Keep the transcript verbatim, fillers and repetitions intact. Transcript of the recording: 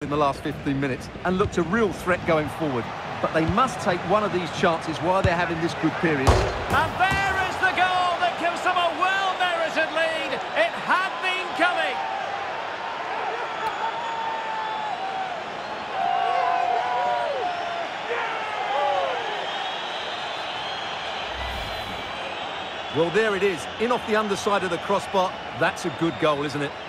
in the last fifteen minutes and looked a real threat going forward. But they must take one of these chances while they're having this good period. And there is the goal that gives them a well-merited lead. It had been coming. Well, there it is, in off the underside of the crossbar. That's a good goal, isn't it?